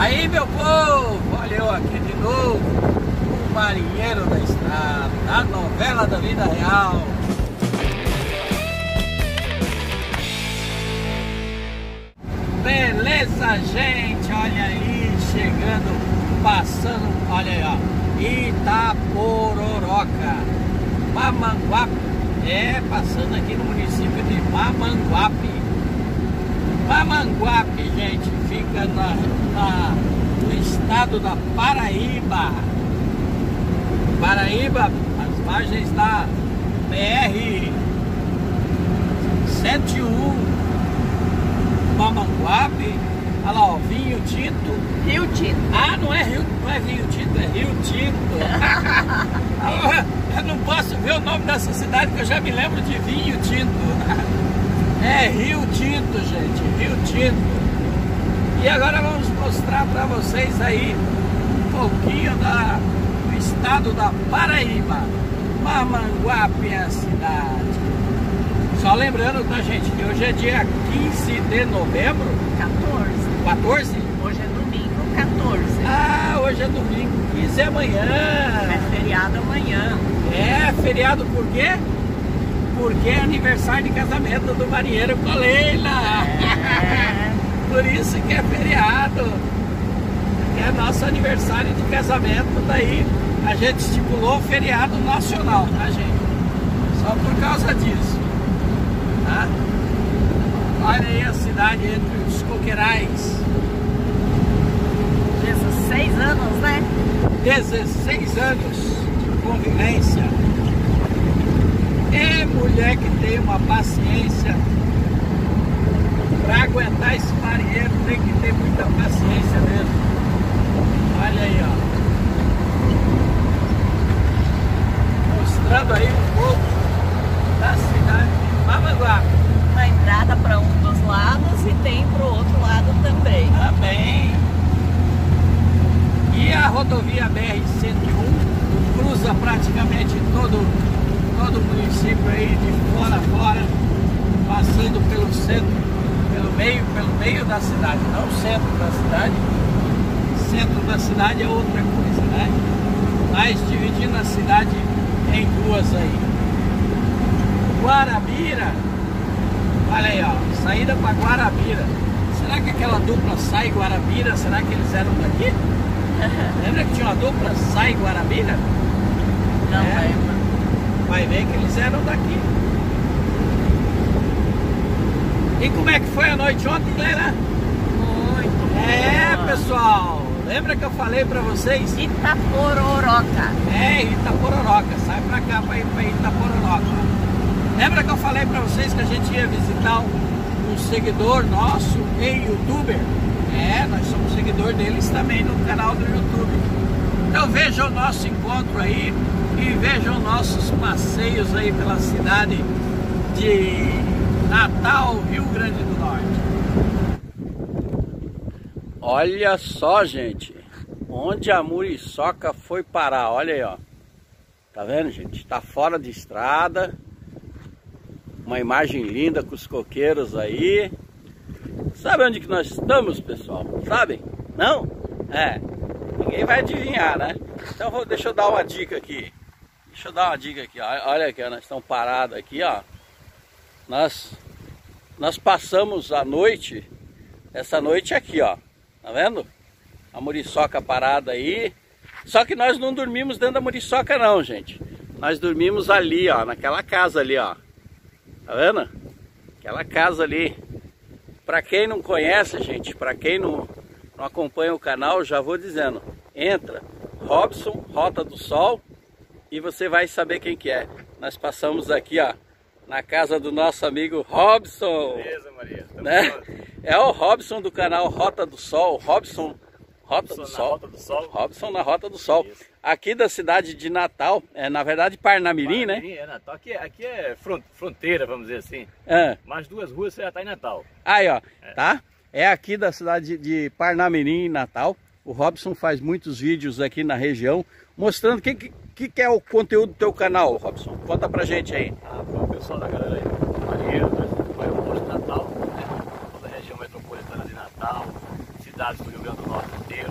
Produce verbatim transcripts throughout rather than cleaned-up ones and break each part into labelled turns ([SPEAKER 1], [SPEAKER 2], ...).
[SPEAKER 1] Aí, meu povo, olha eu aqui de novo, o marinheiro da estrada, da novela da vida real. Beleza, gente, olha aí, chegando, passando, olha aí, ó, Itapororoca, Mamanguape, é, passando aqui no município de Mamanguape. Mamanguape, gente, fica na, na, no estado da Paraíba. Paraíba, as margens da B R cento e um, Mamanguape, olha lá, ó, vinho tinto.
[SPEAKER 2] Rio Tinto.
[SPEAKER 1] Ah, não é Rio, não é vinho tinto, é Rio Tinto. Eu não posso ver o nome dessa cidade que eu já me lembro de vinho tinto. É Rio Tinto, gente, Rio Tinto. E agora vamos mostrar para vocês aí um pouquinho da, do estado da Paraíba. Mamanguape é a cidade. Só lembrando, tá, gente, que hoje é dia quinze de novembro.
[SPEAKER 2] quatorze.
[SPEAKER 1] quatorze?
[SPEAKER 2] Hoje é domingo, quatorze.
[SPEAKER 1] Ah, hoje é domingo, quinze é amanhã.
[SPEAKER 2] É feriado amanhã.
[SPEAKER 1] É, feriado por quê? Porque é aniversário de casamento do marinheiro com a Leila.
[SPEAKER 2] É.
[SPEAKER 1] Por isso que é feriado. É nosso aniversário de casamento. Daí a gente estipulou o feriado nacional, tá, gente? Só por causa disso, tá? Olha aí a cidade entre os coqueirais.
[SPEAKER 2] dezesseis anos, né?
[SPEAKER 1] dezesseis anos de convivência. É mulher que tem uma paciência para aguentar esse marinheiro, tem que ter muita paciência mesmo. Olha aí, ó. Mostrando aí um pouco da cidade de Mamanguape.
[SPEAKER 2] Uma entrada para um dos lados e tem para o outro lado também.
[SPEAKER 1] Também. E a rodovia B R cento e um cruza praticamente todo todo o município aí, de fora a fora, passando pelo centro, pelo meio, pelo meio da cidade, não o centro da cidade. Centro da cidade é outra coisa, né? Mas dividindo a cidade em duas aí. Guarabira, olha aí, ó, saída para Guarabira. Será que aquela dupla Sai Guarabira, será que eles eram daqui? Lembra que tinha uma dupla Sai Guarabira?
[SPEAKER 2] Não
[SPEAKER 1] é.
[SPEAKER 2] lembro.
[SPEAKER 1] Vai ver que eles eram daqui. E como é que foi a noite ontem, Leila?
[SPEAKER 2] Muito
[SPEAKER 1] É,
[SPEAKER 2] boa.
[SPEAKER 1] pessoal, lembra que eu falei pra vocês?
[SPEAKER 2] Itapororoca.
[SPEAKER 1] É, Itapororoca, sai pra cá pra ir pra Itapororoca. Lembra que eu falei pra vocês que a gente ia visitar um, um seguidor nosso em youtuber? É, nós somos seguidor deles também no canal do YouTube. Então veja o nosso encontro aí e vejam nossos passeios aí pela cidade de Natal, Rio Grande do Norte. Olha só, gente, onde a muriçoca foi parar, olha aí, ó. Tá vendo, gente? Tá fora de estrada. Uma imagem linda com os coqueiros aí. Sabe onde que nós estamos, pessoal? Sabem? Não? É. Ninguém vai adivinhar, né? Então vou, deixa eu dar uma dica aqui. Deixa eu dar uma dica aqui, ó. Olha aqui, ó, nós estamos parados aqui, ó. Nós, nós passamos a noite, essa noite aqui, ó. Tá vendo? A muriçoca parada aí. Só que nós não dormimos dentro da muriçoca não, gente. Nós dormimos ali, ó, naquela casa ali, ó. Tá vendo? Aquela casa ali. Pra quem não conhece, gente, pra quem não, não acompanha o canal, já vou dizendo. Entra, Robson, Rota do Sol, e você vai saber quem que é. Nós passamos aqui, ó, na casa do nosso amigo Robson.
[SPEAKER 3] Beleza, Maria.
[SPEAKER 1] Né? É o Robson do canal Rota do Sol. Robson, Rota do Sol.
[SPEAKER 3] Rota do Sol.
[SPEAKER 1] Robson na Rota do Sol.
[SPEAKER 3] Isso.
[SPEAKER 1] Aqui da cidade de Natal, é na verdade Parnamirim, né?
[SPEAKER 3] É Natal. Aqui, aqui é fronteira, vamos dizer assim.
[SPEAKER 1] É.
[SPEAKER 3] Mais duas ruas você já está em Natal.
[SPEAKER 1] Aí, ó,
[SPEAKER 3] É.
[SPEAKER 1] tá? É aqui da cidade de Parnamirim, Natal. O Robson faz muitos vídeos aqui na região, mostrando o que, que, que é o conteúdo do teu canal, Robson. Conta pra gente aí.
[SPEAKER 3] Ah, para o pessoal da galera aí, Marinheiro, vai ao de Natal, né? Toda a região metropolitana de Natal, cidades do Rio Grande do Norte inteiro.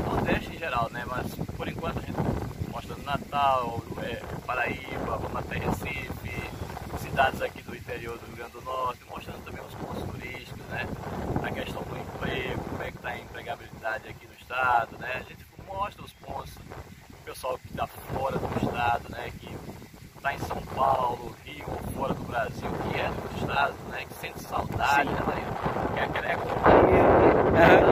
[SPEAKER 3] Natal, é, Paraíba, vamos até Recife, cidades aqui do interior do Rio Grande do Norte, mostrando também os pontos turísticos, né? A questão do emprego, como é que está a empregabilidade aqui no estado, né? A gente mostra os pontos, o pessoal que está fora do estado, né? Que está em São Paulo, Rio ou fora do Brasil, que é do estado, né? Que sente saudade, sim, né, Maria? Que é aquela companhia, né?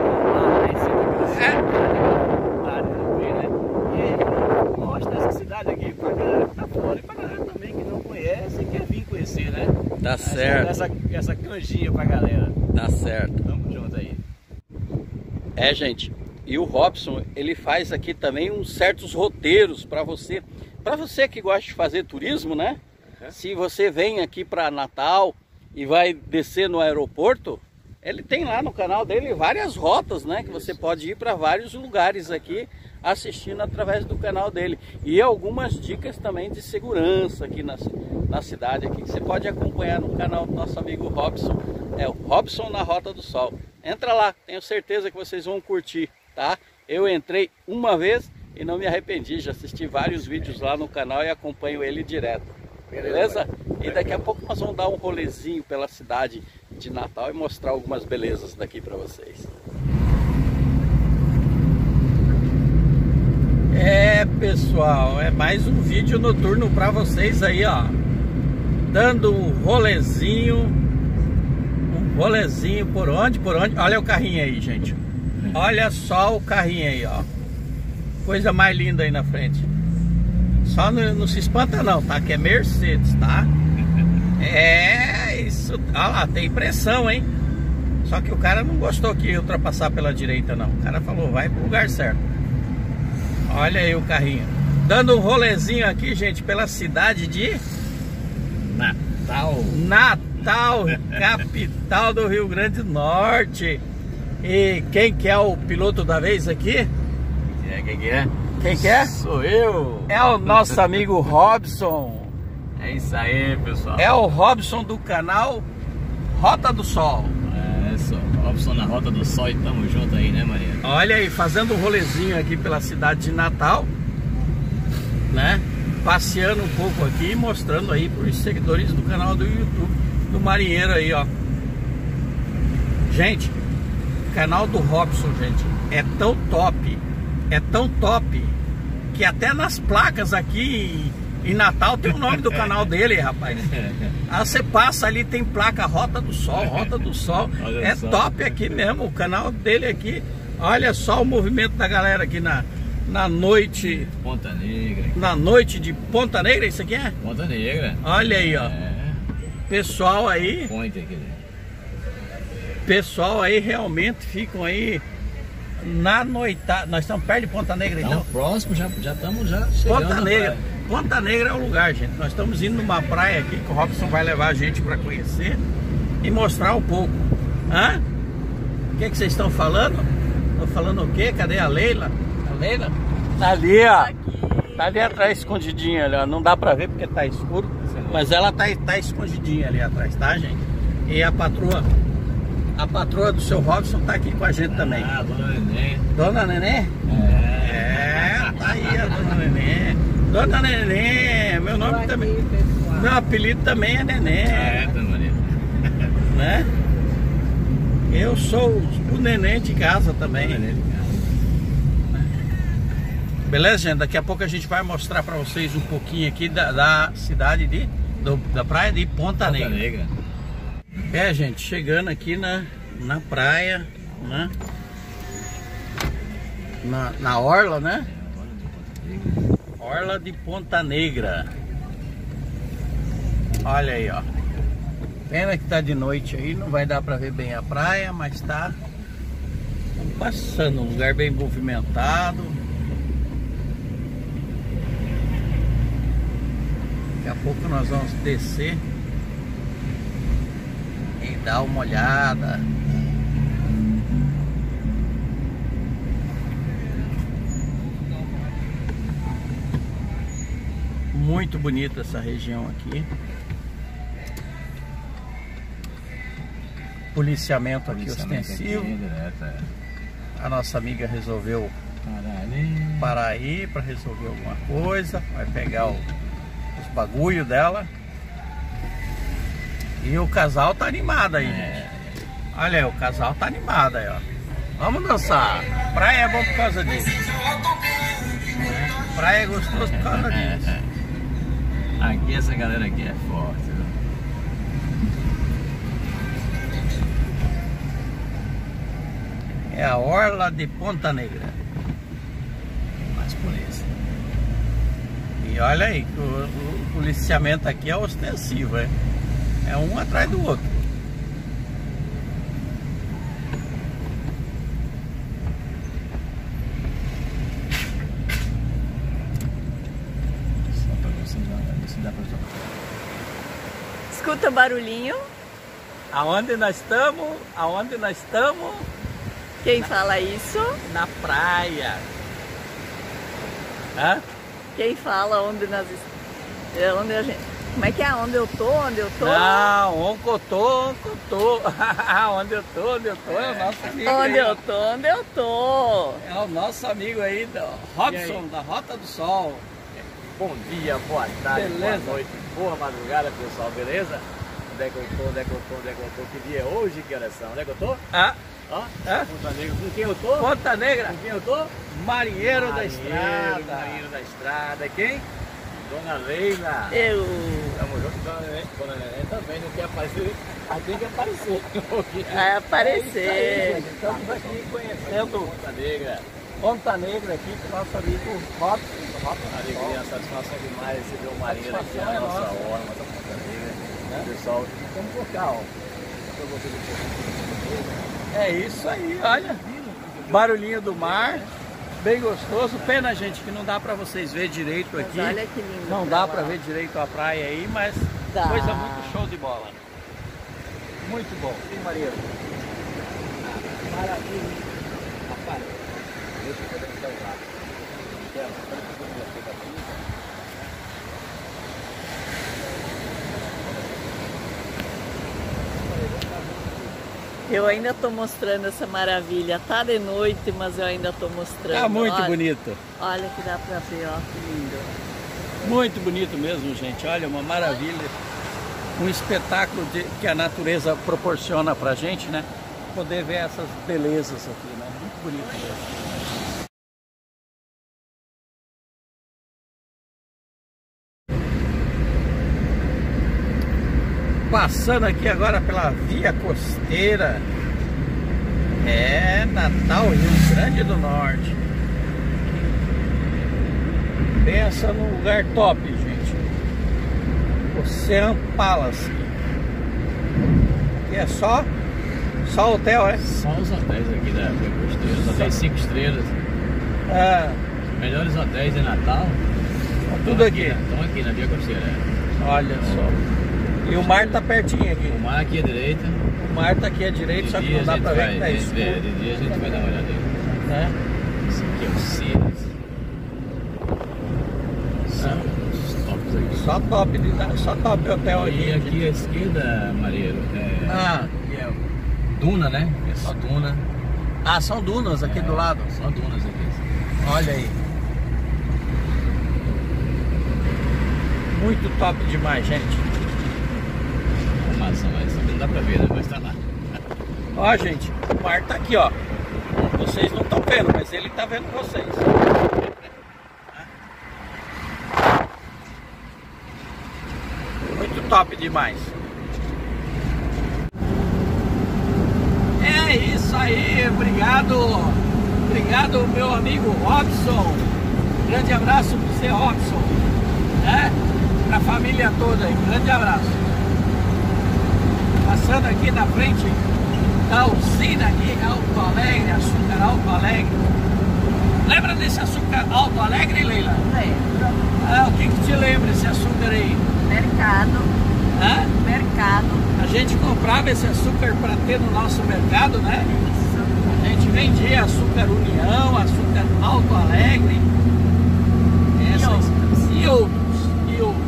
[SPEAKER 3] E mostra essa cidade aqui pra galera que tá fora e pra galera também que não conhece e quer vir conhecer, né?
[SPEAKER 1] Tá certo.
[SPEAKER 3] Essa, essa canjinha pra galera.
[SPEAKER 1] Tá certo.
[SPEAKER 3] Tamo junto aí.
[SPEAKER 1] É, gente, e o Robson, ele faz aqui também uns certos roteiros para você, para você que gosta de fazer turismo, né? É. Se você vem aqui para Natal e vai descer no aeroporto, ele tem lá no canal dele várias rotas, né? Que você pode ir para vários lugares aqui assistindo através do canal dele. E algumas dicas também de segurança aqui na, na cidade aqui, que você pode acompanhar no canal do nosso amigo Robson. É o Robson na Rota do Sol. Entra lá, tenho certeza que vocês vão curtir, tá? Eu entrei uma vez e não me arrependi, já assisti vários vídeos lá no canal e acompanho ele direto. Beleza? E daqui a pouco nós vamos dar um rolezinho pela cidade de Natal e mostrar algumas belezas daqui para vocês. É, pessoal, é mais um vídeo noturno para vocês aí, ó. Dando um rolezinho, um rolezinho por onde, por onde. Olha o carrinho aí, gente. Olha só o carrinho aí, ó. Coisa mais linda aí na frente. Só não, não se espanta não, tá? Que é Mercedes, tá? É, isso. Olha lá, tem pressão, hein? Só que o cara não gostou que ia ultrapassar pela direita, não. O cara falou, vai pro lugar certo. Olha aí o carrinho. Dando um rolezinho aqui, gente, pela cidade de
[SPEAKER 3] Natal.
[SPEAKER 1] Natal, capital do Rio Grande do Norte. E quem que é o piloto da vez aqui?
[SPEAKER 3] É, quem que é?
[SPEAKER 1] Quem que é?
[SPEAKER 3] Sou eu.
[SPEAKER 1] É o nosso amigo Robson.
[SPEAKER 3] É isso aí, pessoal.
[SPEAKER 1] É o Robson do canal Rota do Sol.
[SPEAKER 3] É, só. Robson na Rota do Sol e tamo junto aí, né, Maria?
[SPEAKER 1] Olha aí, fazendo um rolezinho aqui pela cidade de Natal, né? Passeando um pouco aqui, mostrando aí para os seguidores do canal do YouTube do Marinheiro aí, ó. Gente, o canal do Robson, gente, é tão top, é tão top, que até nas placas aqui em Natal tem o nome do canal dele, rapaz. Aí você passa ali, tem placa Rota do Sol, Rota do Sol. Olha é só. Top aqui mesmo, o canal dele aqui. Olha só o movimento da galera aqui na, na noite.
[SPEAKER 3] Ponta Negra.
[SPEAKER 1] Na noite de Ponta Negra, isso aqui é?
[SPEAKER 3] Ponta Negra.
[SPEAKER 1] Olha aí, ó.
[SPEAKER 3] É.
[SPEAKER 1] Pessoal aí.
[SPEAKER 3] Ponte aqui.
[SPEAKER 1] Pessoal aí realmente ficam aí na noitada. Nós estamos perto de Ponta Negra, então?
[SPEAKER 3] Não, próximo, já já estamos já chegando.
[SPEAKER 1] Ponta Negra. Ponta Negra é o lugar, gente. Nós estamos indo numa praia aqui que o Robson vai levar a gente para conhecer e mostrar um pouco. Hã? O que, que vocês estão falando? Estão falando o quê? Cadê a Leila? A Leila? Tá ali, ó. Tá ali atrás, escondidinha ali, ó. Não dá pra ver porque tá escuro, mas ela tá, tá escondidinha ali atrás, tá, gente? E a patroa, a patroa do seu Robson tá aqui com a gente também.
[SPEAKER 3] Ah, Dona Nenê.
[SPEAKER 1] Dona Nenê? É. É, tá aí a Dona Nenê. Dona Nenê, meu nome também. Aqui, meu apelido também é Nenê.
[SPEAKER 3] Ah, é, Dona Nenê.
[SPEAKER 1] Né? Eu sou o Nenê de casa também.
[SPEAKER 3] Nenê de casa.
[SPEAKER 1] Beleza, gente? Daqui a pouco a gente vai mostrar pra vocês um pouquinho aqui da, da cidade de, do, da praia de Ponta, Ponta Negra. Negra. É, gente, chegando aqui na, na praia, né? Na, na orla, né? Orla de Ponta Negra. Olha aí, ó. Pena que tá de noite aí, não vai dar pra ver bem a praia, mas tá passando, um lugar bem movimentado. Daqui a pouco nós vamos descer e dar uma olhada. Muito bonita essa região aqui. Policiamento aqui Policiamento ostensivo. Aqui, direto, é. A nossa amiga resolveu parar aí para resolver alguma coisa. Vai pegar o, os bagulho dela. E o casal tá animado aí, gente. Olha aí, o casal tá animado aí, ó. Vamos dançar. Praia é bom por causa disso. Praia é gostoso por causa disso.
[SPEAKER 3] Aqui essa galera aqui é forte, viu?
[SPEAKER 1] É a orla de Ponta Negra.
[SPEAKER 3] Mais polícia.
[SPEAKER 1] E olha aí, o, o policiamento aqui é ostensivo, é, é um atrás do outro.
[SPEAKER 3] Só pra vocês ver se dá pra jogar.
[SPEAKER 2] Escuta o barulhinho.
[SPEAKER 1] Aonde nós estamos? Aonde nós estamos?
[SPEAKER 2] Quem fala isso?
[SPEAKER 1] Na praia. Hã?
[SPEAKER 2] Quem fala onde nós estamos? Onde a gente... Como é que é? Onde eu tô? Onde eu tô?
[SPEAKER 1] Não, onde eu tô, onde eu tô. Onde eu tô, onde eu tô, é o nosso amigo
[SPEAKER 2] Onde
[SPEAKER 1] aí,
[SPEAKER 2] eu
[SPEAKER 1] ó.
[SPEAKER 2] tô? Onde eu tô?
[SPEAKER 1] É o nosso amigo aí, do Robson, da Rota do Sol.
[SPEAKER 3] Bom dia, boa tarde,
[SPEAKER 1] Beleza.
[SPEAKER 3] boa noite, boa madrugada, pessoal, beleza? Onde é que eu tô, onde é que eu tô, onde é que eu tô? Que dia é hoje, que horas são? Onde é que eu tô?
[SPEAKER 1] Ah,
[SPEAKER 3] Ó,
[SPEAKER 1] é?
[SPEAKER 3] Ponta Negra. Com quem eu tô?
[SPEAKER 1] Ponta Negra,
[SPEAKER 3] Com quem eu tô?
[SPEAKER 1] marinheiro da
[SPEAKER 3] Marinheiro,
[SPEAKER 1] estrada.
[SPEAKER 3] Marinheiro da estrada. E quem? Dona Leila.
[SPEAKER 2] Eu.
[SPEAKER 3] Tamo junto, Dona Neném. Dona Neném também não quer aparecer. Aí tem que aparecer.
[SPEAKER 2] Vai aparecer.
[SPEAKER 1] É isso aí, gente. Estamos aqui conhecendo
[SPEAKER 3] Ponta Negra.
[SPEAKER 1] Ponta Negra aqui com o nosso amigo Robson. Robson.
[SPEAKER 3] Alegria, satisfação demais receber o Marinheiro aqui na
[SPEAKER 1] Satisfação é
[SPEAKER 3] nossa
[SPEAKER 1] nossa.
[SPEAKER 3] orla, nossa Ponta Negra. Pessoal, vamos por cá, ó. Pra vocês um
[SPEAKER 1] É isso aí, olha. Barulhinho do mar, bem gostoso. Pena, gente, que não dá pra vocês verem direito
[SPEAKER 2] Mas
[SPEAKER 1] aqui.
[SPEAKER 2] olha que lindo.
[SPEAKER 1] Não dá pra ver direito a praia aí, mas
[SPEAKER 2] Dá.
[SPEAKER 1] coisa muito show de bola. Muito bom. Sim, Maria.
[SPEAKER 3] Maravilha. Rapaz, deixa eu poder me dar um lado.
[SPEAKER 2] Eu ainda tô mostrando essa maravilha. Tá de noite, mas eu ainda tô mostrando.
[SPEAKER 1] Tá muito
[SPEAKER 2] olha,
[SPEAKER 1] bonito.
[SPEAKER 2] Olha que dá pra ver, ó, que lindo.
[SPEAKER 1] Muito bonito mesmo, gente. Olha, uma maravilha. Um espetáculo de, que a natureza proporciona pra gente, né? Poder ver essas belezas aqui, né? Muito bonito mesmo. Passando aqui agora pela via costeira. É Natal, Rio Grande do Norte. Pensa num lugar top, gente. Ocean Palace. Aqui é só Só hotel, é?
[SPEAKER 3] Só os hotéis aqui da Via Costeira, só tem cinco estrelas.
[SPEAKER 1] Ah,
[SPEAKER 3] Os melhores hotéis de Natal.
[SPEAKER 1] tudo aqui.
[SPEAKER 3] Estão aqui na Via Costeira.
[SPEAKER 1] Olha só. E o mar tá pertinho aqui.
[SPEAKER 3] O mar aqui à direita.
[SPEAKER 1] O mar tá aqui à direita, só que não dá pra ver que tá
[SPEAKER 3] de,
[SPEAKER 1] escuro.
[SPEAKER 3] de, de dia a gente vai dar uma olhada aí.
[SPEAKER 1] Né?
[SPEAKER 3] Esse aqui é o Sirius. São os tops aqui.
[SPEAKER 1] Só top, de, só top hotel
[SPEAKER 3] E
[SPEAKER 1] aqui.
[SPEAKER 3] aqui à esquerda, Marinheiro, é
[SPEAKER 1] Ah,
[SPEAKER 3] Duna, né? É só Duna.
[SPEAKER 1] ah, são dunas aqui
[SPEAKER 3] É,
[SPEAKER 1] do lado.
[SPEAKER 3] Só Dunas aqui.
[SPEAKER 1] Olha aí. Muito top demais, gente.
[SPEAKER 3] Formação, mas isso aqui não dá pra ver, né? Mas tá lá.
[SPEAKER 1] Ó, gente, o mar tá aqui, ó. Vocês não estão vendo, mas ele tá vendo vocês. Muito top demais. É isso aí, obrigado. Obrigado, meu amigo Robson. Grande abraço pro você, Robson. Né? Pra família toda aí, grande abraço. Passando aqui na frente da usina aqui, Alto Alegre, açúcar Alto Alegre. Lembra desse açúcar Alto Alegre, Leila?
[SPEAKER 2] Lembro.
[SPEAKER 1] Ah, o que que te lembra esse açúcar aí?
[SPEAKER 2] Mercado.
[SPEAKER 1] Hã?
[SPEAKER 2] Mercado.
[SPEAKER 1] A gente comprava esse açúcar para ter no nosso mercado, né?
[SPEAKER 2] Isso.
[SPEAKER 1] A gente vendia açúcar União, açúcar Alto Alegre. Essas, e outros. E outros.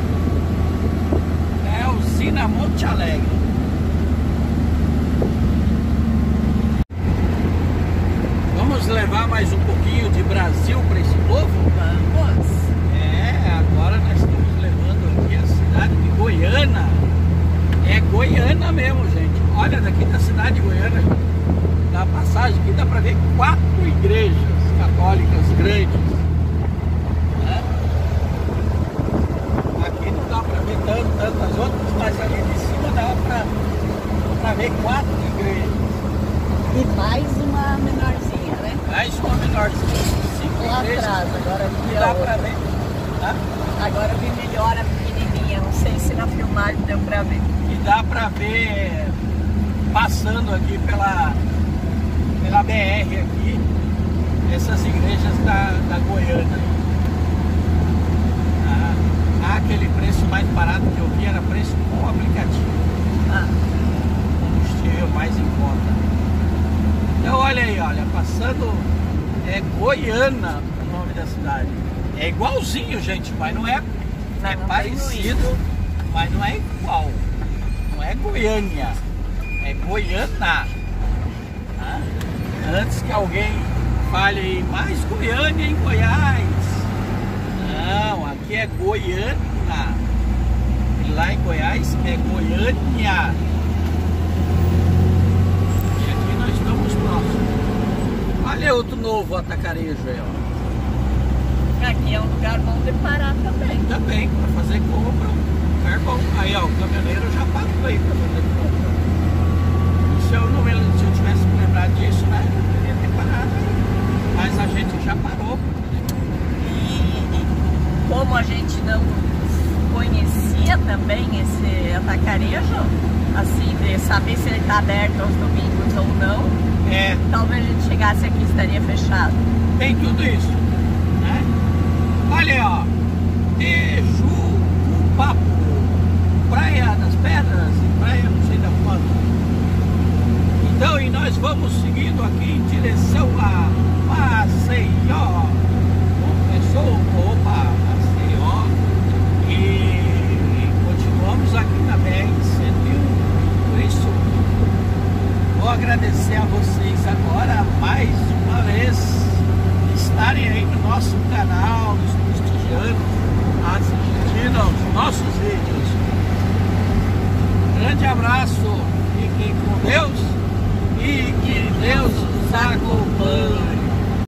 [SPEAKER 1] É a usina Monte Alegre. Vamos levar mais um pouquinho de Brasil para esse povo?
[SPEAKER 2] Vamos.
[SPEAKER 1] É, agora nós estamos levando aqui a cidade de Goiânia. É Goiânia mesmo, gente. Olha, daqui da cidade de Goiânia, da passagem aqui, dá para ver quatro igrejas católicas grandes. Né? Aqui não dá para ver tanto, tantas outras, mas ali de cima dá para ver quatro igrejas.
[SPEAKER 2] E mais uma menorzinha, né?
[SPEAKER 1] Mais uma menorzinha. Cinco
[SPEAKER 2] Lá
[SPEAKER 1] igrejas.
[SPEAKER 2] atrás, agora
[SPEAKER 1] E
[SPEAKER 2] vi a
[SPEAKER 1] dá
[SPEAKER 2] outra.
[SPEAKER 1] para ver. Tá?
[SPEAKER 2] Agora eu vi melhor a pequenininha, não sei se na filmagem deu pra ver.
[SPEAKER 1] E dá pra ver passando aqui pela, pela B R aqui, essas igrejas da, da Goiânia. Ah, ah, aquele preço mais barato que eu vi era preço com aplicativo.
[SPEAKER 2] Ah,
[SPEAKER 1] Combustível mais em conta. Então olha aí, olha, passando é Goiânia o nome da cidade. É igualzinho, gente, mas não é,
[SPEAKER 2] Não,
[SPEAKER 1] é
[SPEAKER 2] não tem
[SPEAKER 1] parecido, mas não é igual. Não é Goiânia, é Goiânia. Tá? Antes que alguém fale aí, mais Goiânia em Goiás. Não, aqui é Goiânia. E lá em Goiás é Goiânia. E aqui nós estamos próximos. Olha outro novo atacarejo aí, ó.
[SPEAKER 2] aqui é um lugar bom de parar também.
[SPEAKER 1] Também, para fazer compra, lugar bom. Aí, ó, o caminhoneiro já parou aí para fazer compra. Se eu não me, se eu tivesse me lembrado disso, né, eu teria ter parado aí. Mas a gente já parou.
[SPEAKER 2] E como a gente não conhecia também esse atacarejo, assim, de saber se ele está aberto aos domingos ou não,
[SPEAKER 1] É,
[SPEAKER 2] talvez a gente chegasse aqui e estaria fechado.
[SPEAKER 1] tem tudo isso, né? Olha aí, ó, Tejupapo, Praia das Pedras e Praia não sei da quanto. Então, e nós vamos seguindo aqui em direção a Maceió. Começou, opa, Maceió. E continuamos aqui na B R cento e um. Por isso, vou agradecer a vocês agora, mais uma vez, estarem aí no nosso canal, nos prestigiando, assistindo aos nossos vídeos. Grande abraço, fiquem com Deus e que Deus os acompanhe.